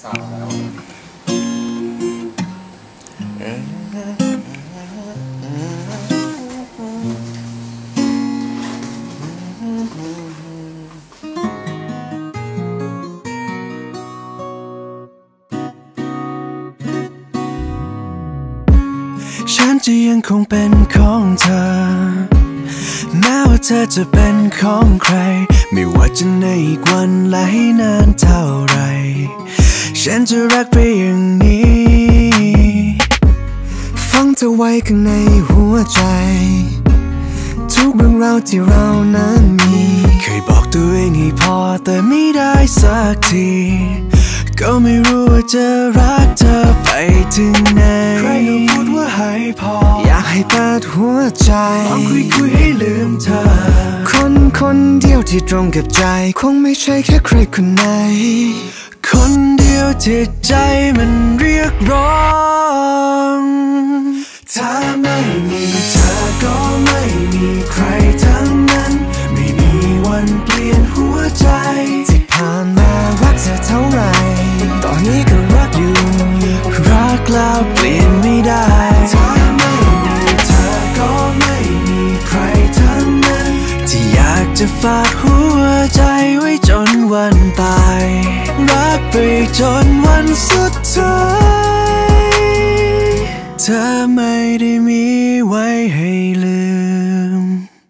ข่าวแล้วฉันจะยังคงเป็นของเธอแม้ว่าเธอจะเป็นของใครไม่ว่าจะในอีกวันและให้นานเท่าไรฉันจะรักไปอย่างนี้ฟังเธอไว้ข้างในหัวใจทุกเรื่องราวที่เรานั้นมีเคยบอกตัวเองให้พอแต่ไม่ได้สักทีก็ไม่รู้ว่าจะรักเธอไปถึงไหนใครก็พูดว่าให้พออยากให้เปิดหัวใจลองคุยให้ลืมเธอคนเดียวที่ตรงกับใจคงไม่ใช่แค่ใครคนไหนคนเดียวที่ใจมันเรียกร้องถ้าไม่มีเธอก็ไม่มีใครทั้งนั้นไม่มีวันเปลี่ยนหัวใจที่ผ่านมารักเธอเท่าไรตอนนี้ก็รักอยู่รักแล้วเปลี่ยนไม่ได้ถ้าไม่มีเธอก็ไม่มีใครทั้งนั้นที่อยากจะฝากหัวใจไว้จนวันตายรักไปจนวันสุดท้ายเธอไม่ได้มีไว้ให้ลืม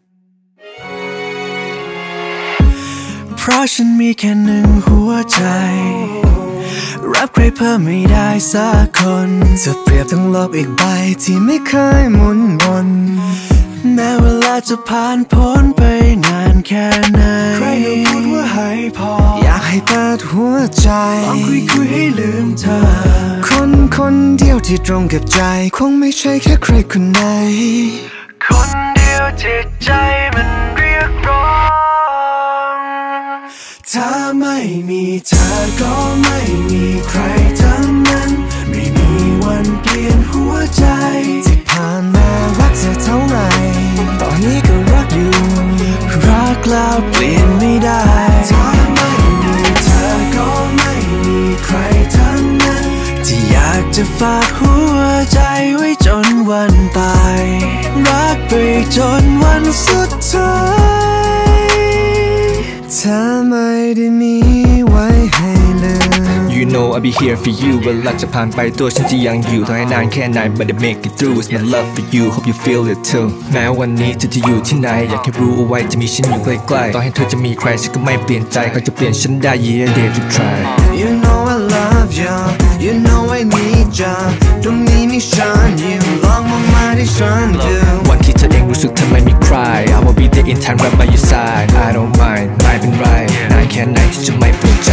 เพราะฉันมีแค่หนึ่งหัวใจรับใครเพิ่มไม่ได้สักคนจะเปรียบทั้งโลกอีกใบที่ไม่เคยหมุนวนแม้เวลาจะผ่านพ้นไปนานแค่ไหนใครก็พูดว่าให้พออยากให้เปิดหัวใจลองคุยให้ลืมเธอคนเดียวที่ตรงกับใจคงไม่ใช่แค่ใครคนไหนคนเดียวที่ใจมันเรียกร้องถ้าไม่มีเธอก็ไม่มีใครทั้งนั้นไม่มีวันเปลี่ยนหัวใจที่ผ่านมารักเธอเท่าไรตอนนี้ก็รักอยู่รักแล้วเปลี่ยนไม่ได้ถ้าไม่มีเธอก็ไม่มีใครทั้งนั้นที่อยากจะฝากหัวใจไว้จนวันตายรักไปจนวันสุดท้ายเธอไม่ได้มีไว้ให้ลืม You know I'll be here for you เวลาจะผ่านไปตัวฉันจะยังอยู่ต่อให้นานแค่ไหน but I make it through it's my love for you hope you feel it too แม้วันนี้เธอจะอยู่ที่ไหนอยากให้รู้เอาไว้จะมีฉันอยู่ใกล้ๆต่อให้เธอจะมีใครฉันก็ไม่เปลี่ยนใจเขาจะเปลี่ยนฉันได้ yeah dare to try You know I love you You know I need you ตรงนี้มีฉันอยู่ลองมองมาที่ฉันดูวันที่เธอเองรู้สึกเธอไม่มีใคร I will be there in time right by your side I don't mind ไม่เป็นไรนานแค่ไหนที่จะไม่เปลี่ยนใจ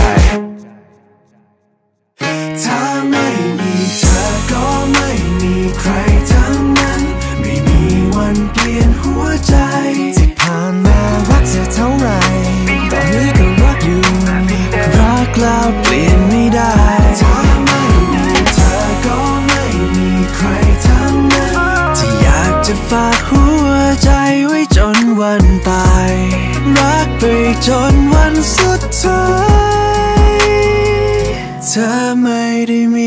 ถ้าไม่มีเธอก็ไม่มีใครทั้งนั้นไม่มีวันเปลี่ยนหัวใจที่ผ่านมารักเธอเท่าไรตอนนี้ก็รักอยู่รักแล้วเปลี่ยนไม่ได้ถ้าไม่มีเธอก็ไม่มีใครทั้งนั้นที่อยากจะฝากหัวใจไว้จนวันตายรักไปจนวันสุดท้ายเธอไม่ได้มี